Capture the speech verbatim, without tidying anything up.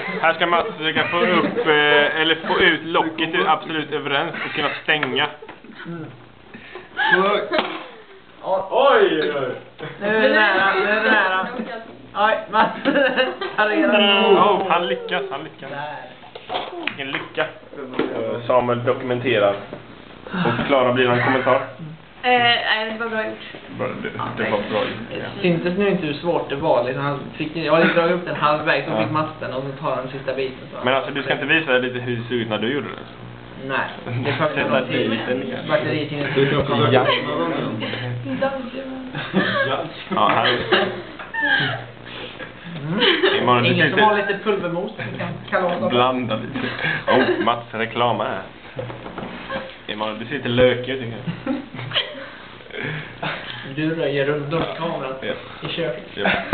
Här ska Mats försöka få upp eh, eller få ut locket till absolut överens och kunna stänga. Mm. Oj! Nu är det nära, nu är det nära. Oj, Mats. Oh, han lyckas, han lyckas. Vilken lycka. Samuel dokumenterar. Och Klara, blir det en kommentar? Eh, nej, det var bra gjort. Bra, det, det var bra. Det syntes nu inte hur svårt det var. Liksom, han fick, jag hade dragit upp den halvvägs och fick Mats den och så tar han sista biten. Så. Men alltså, du ska inte visa lite hur det såg ut när du gjorde det? Nej, det får Sätta dit den. batteritiden. Ja. Ja, här. Mm. Ingen som har lite pulvermos kan blanda lite. Oh, Mats reklam här. Emanuel, du ser lite lökig tycker jag. Du röjer runt kameran ja. i köket. Ja.